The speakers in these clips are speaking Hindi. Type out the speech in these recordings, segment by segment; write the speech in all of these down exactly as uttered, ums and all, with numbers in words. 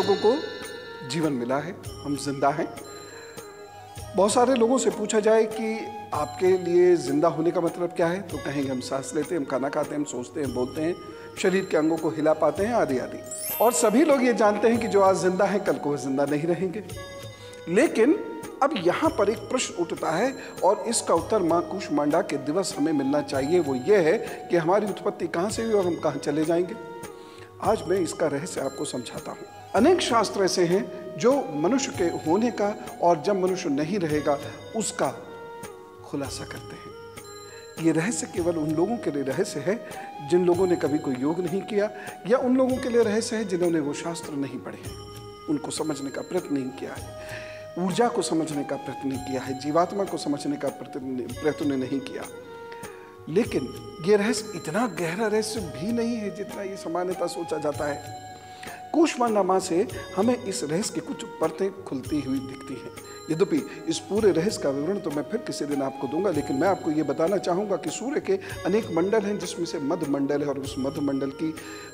लोगों को जीवन मिला है, हम जिंदा हैं। बहुत सारे लोगों से पूछा जाए कि आपके लिए जिंदा होने का मतलब क्या है, तो कहेंगे हम सांस लेते हैं, हम खाना खाते हैं, हम सोचते हैं, बोलते हैं, शरीर के अंगों को हिला पाते हैं, आदि आदि। और सभी लोग ये जानते हैं कि जो आज जिंदा हैं कल को वो जिंदा नहीं रहेंगे। लेकिन अब यहाँ पर एक प्रश्न उठता है और इसका उत्तर माँ कूष्मांडा के दिवस हमें मिलना चाहिए। वो ये है कि हमारी उत्पत्ति कहाँ से हुई और हम कहाँ चले जाएंगे। आज मैं इसका रहस्य आपको समझाता हूँ। अनेक शास्त्र ऐसे हैं जो मनुष्य के होने का और जब मनुष्य नहीं रहेगा उसका खुलासा करते हैं। ये रहस्य केवल उन लोगों के लिए रहस्य है जिन लोगों ने कभी कोई योग नहीं किया, या उन लोगों के लिए रहस्य है जिन्होंने वो शास्त्र नहीं पढ़े हैं, उनको समझने का प्रयत्न नहीं किया है, ऊर्जा को समझने का प्रयत्न नहीं किया है, जीवात्मा को समझने का प्रयत्न नहीं किया। लेकिन ये रहस्य इतना गहरा रहस्य भी नहीं है जितना ये सामान्यतः सोचा जाता है। कूष्मांडा माँ से हमें इस रहस्य की कुछ परतें खुलती हुई दिखती हैं। यद्यपि इस पूरे रहस्य का विवरण तो मैं फिर किसी दिन आपको दूंगा, लेकिन मैं आपको ये बताना चाहूँगा कि सूर्य के अनेक मंडल हैं, जिसमें से मध्य मंडल है और उस मध्य मंडल की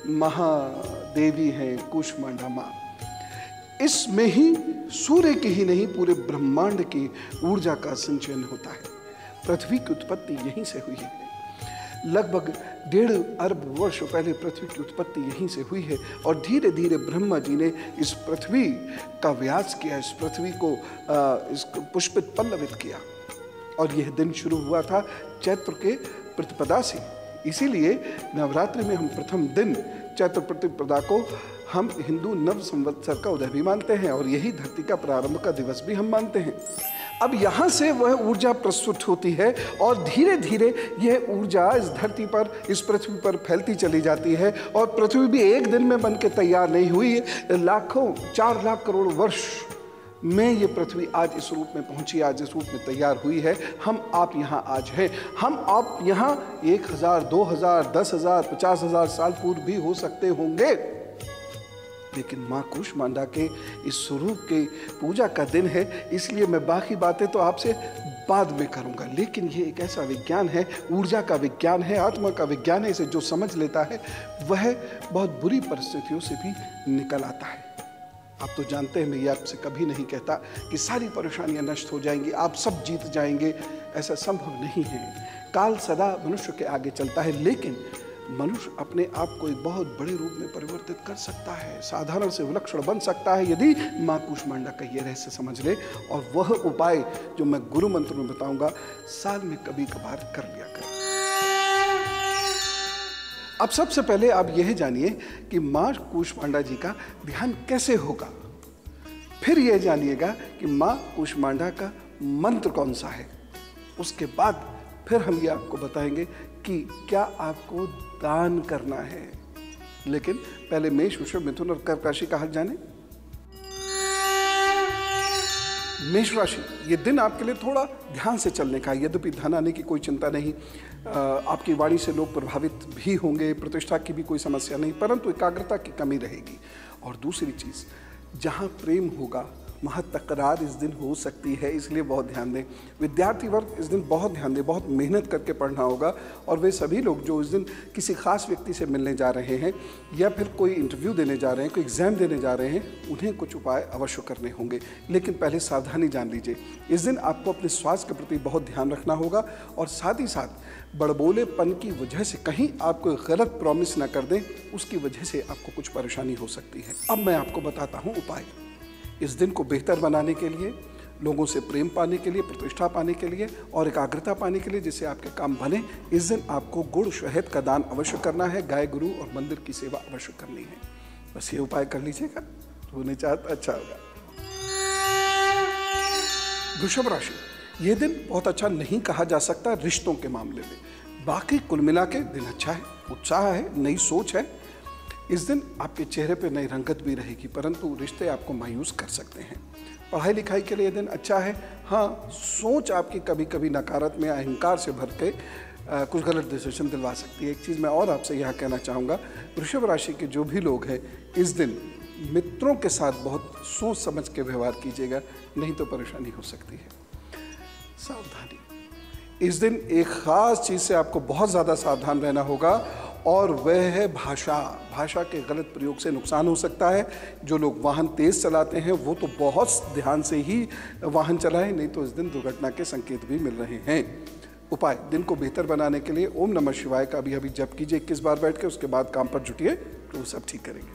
महादेवी हैं कूष्मांडा माँ। इसमें ही सूर्य की ही नहीं पूरे ब्रह्मांड की ऊर्जा का संचयन होता है। पृथ्वी की उत्पत्ति यहीं से हुई है। लगभग डेढ़ अरब वर्ष पहले पृथ्वी की उत्पत्ति यहीं से हुई है और धीरे धीरे ब्रह्मा जी ने इस पृथ्वी का व्यास किया, इस पृथ्वी को इस पुष्पित पल्लवित किया। और यह दिन शुरू हुआ था चैत्र के प्रतिपदा से। इसीलिए नवरात्रि में हम प्रथम दिन चैत्र प्रतिपदा को हम हिंदू नव संवत्सर का उदय भी मानते हैं और यही धरती का प्रारंभ का दिवस भी हम मानते हैं। अब यहाँ से वह ऊर्जा प्रस्तुत होती है और धीरे धीरे यह ऊर्जा इस धरती पर, इस पृथ्वी पर फैलती चली जाती है। और पृथ्वी भी एक दिन में बन के तैयार नहीं हुई है, लाखों चार लाख करोड़ वर्ष में ये पृथ्वी आज इस रूप में पहुंची, आज इस रूप में तैयार हुई है। हम आप यहाँ आज हैं। हम आप यहाँ एक हजार दो हजार दस हजार पचास हजार साल पूर्व भी हो सकते होंगे, लेकिन माँ कूष्मांडा के इस स्वरूप के पूजा का दिन है, इसलिए मैं बाकी बातें तो आपसे बाद में करूँगा। लेकिन ये एक ऐसा विज्ञान है, ऊर्जा का विज्ञान है, आत्मा का विज्ञान है। इसे जो समझ लेता है वह बहुत बुरी परिस्थितियों से भी निकल आता है। आप तो जानते हैं, मैं ये आपसे कभी नहीं कहता कि सारी परेशानियां नष्ट हो जाएंगी, आप सब जीत जाएंगे। ऐसा संभव नहीं है। काल सदा मनुष्य के आगे चलता है, लेकिन मनुष्य अपने आप को एक बहुत बड़े रूप में परिवर्तित कर सकता है, साधारण से विलक्षण बन सकता है यदि माँ कूष्मांडा का ये रहस्य समझ ले। और वह उपाय जो मैं गुरु मंत्र में बताऊंगा, साल में कभी कभार कर लिया करें। अब सबसे पहले आप यह जानिए कि माँ कूष्मांडा जी का ध्यान कैसे होगा। फिर यह जानिएगा कि माँ कूष्मांडा का मंत्र कौन सा है। उसके बाद फिर हम ये आपको बताएंगे कि क्या आपको दान करना है। लेकिन पहले मेष, वृषभ, मिथुन और कर्क राशि का हाल जाने। मेष राशि, ये दिन आपके लिए थोड़ा ध्यान से चलने का है। यद्यपि धन आने की कोई चिंता नहीं, आपकी वाणी से लोग प्रभावित भी होंगे, प्रतिष्ठा की भी कोई समस्या नहीं, परंतु एकाग्रता की कमी रहेगी। और दूसरी चीज, जहां प्रेम होगा वहाँ तकरार इस दिन हो सकती है, इसलिए बहुत ध्यान दें। विद्यार्थी वर्ग इस दिन बहुत ध्यान दें, बहुत मेहनत करके पढ़ना होगा। और वे सभी लोग जो इस दिन किसी खास व्यक्ति से मिलने जा रहे हैं या फिर कोई इंटरव्यू देने जा रहे हैं, कोई एग्जाम देने जा रहे हैं, उन्हें कुछ उपाय अवश्य करने होंगे। लेकिन पहले सावधानी जान लीजिए, इस दिन आपको अपने स्वास्थ्य के प्रति बहुत ध्यान रखना होगा और साथ ही साथ बड़बोलेपन की वजह से कहीं आप कोई गलत प्रॉमिस ना कर दें, उसकी वजह से आपको कुछ परेशानी हो सकती है। अब मैं आपको बताता हूँ उपाय। इस दिन को बेहतर बनाने के लिए, लोगों से प्रेम पाने के लिए, प्रतिष्ठा पाने के लिए और एकाग्रता पाने के लिए, जिससे आपके काम बने, इस दिन आपको गुड़ शहद का दान अवश्य करना है, गाय गुरु और मंदिर की सेवा अवश्य करनी है। बस ये उपाय कर लीजिएगा, तो होने चाहता अच्छा होगा। वृषभ राशि, ये दिन बहुत अच्छा नहीं कहा जा सकता रिश्तों के मामले में। बाकी कुल मिला के दिन अच्छा है, उत्साह है, नई सोच है। इस दिन आपके चेहरे पे नई रंगत भी रहेगी, परंतु रिश्ते आपको मायूस कर सकते हैं। पढ़ाई लिखाई के लिए दिन अच्छा है। हाँ, सोच आपकी कभी कभी नकारात्मक अहंकार से भर के आ, कुछ गलत डिसीजन दिलवा सकती है। एक चीज़ मैं और आपसे यहाँ कहना चाहूँगा, वृषभ राशि के जो भी लोग हैं, इस दिन मित्रों के साथ बहुत सोच समझ के व्यवहार कीजिएगा, नहीं तो परेशानी हो सकती है। सावधानी, इस दिन एक ख़ास चीज़ से आपको बहुत ज़्यादा सावधान रहना होगा और वह है भाषा। भाषा के गलत प्रयोग से नुकसान हो सकता है। जो लोग वाहन तेज चलाते हैं वो तो बहुत ध्यान से ही वाहन चलाएं, नहीं तो इस दिन दुर्घटना के संकेत भी मिल रहे हैं। उपाय, दिन को बेहतर बनाने के लिए ओम नमः शिवाय का अभी अभी जप कीजिए इक्कीस बार बैठ के, उसके बाद काम पर जुटिए तो वो सब ठीक करेंगे।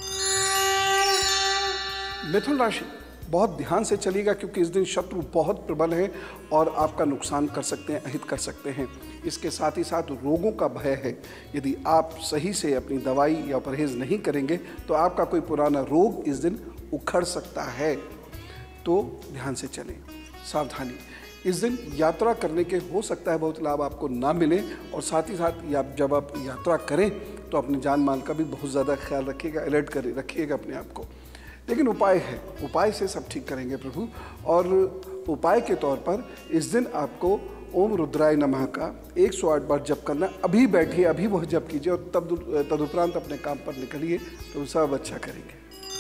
मिथुन राशि, बहुत ध्यान से चलिएगा क्योंकि इस दिन शत्रु बहुत प्रबल है और आपका नुकसान कर सकते हैं, अहित कर सकते हैं। इसके साथ ही साथ रोगों का भय है। यदि आप सही से अपनी दवाई या परहेज नहीं करेंगे तो आपका कोई पुराना रोग इस दिन उखड़ सकता है, तो ध्यान से चलें। सावधानी, इस दिन यात्रा करने के हो सकता है बहुत लाभ आपको ना मिले, और साथ ही साथ या जब आप यात्रा करें तो अपनी जान माल का भी बहुत ज़्यादा ख्याल रखिएगा, अलर्ट कर रखिएगा अपने आप को। लेकिन उपाय है, उपाय से सब ठीक करेंगे प्रभु। और उपाय के तौर पर इस दिन आपको ओम रुद्राय नमः का एक सौ आठ बार जप करना। अभी बैठिए, अभी वह जप कीजिए और तब तदुपरांत अपने काम पर निकलिए तो सब अच्छा करेंगे।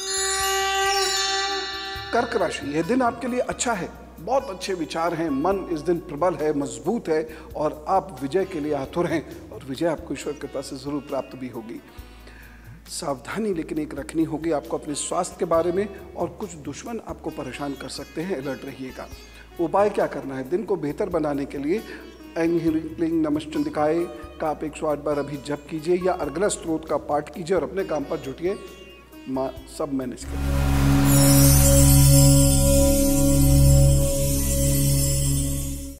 कर्क राशि, यह दिन आपके लिए अच्छा है, बहुत अच्छे विचार हैं, मन इस दिन प्रबल है, मजबूत है और आप विजय के लिए आतुर हैं और विजय आपको ईश्वर कृपा से जरूर प्राप्त भी होगी। सावधानी लेकिन एक रखनी होगी आपको अपने स्वास्थ्य के बारे में, और कुछ दुश्मन आपको परेशान कर सकते हैं, अलर्ट रहिएगा। उपाय क्या करना है, दिन को बेहतर बनाने के लिए ऐं ह्रीं क्लीं नमश्चंडिकाय का आप एक सौ आठ बार अभी जप कीजिए या अर्गला स्त्रोत का पाठ कीजिए और अपने काम पर जुटिए, माँ सब मैनेज करें।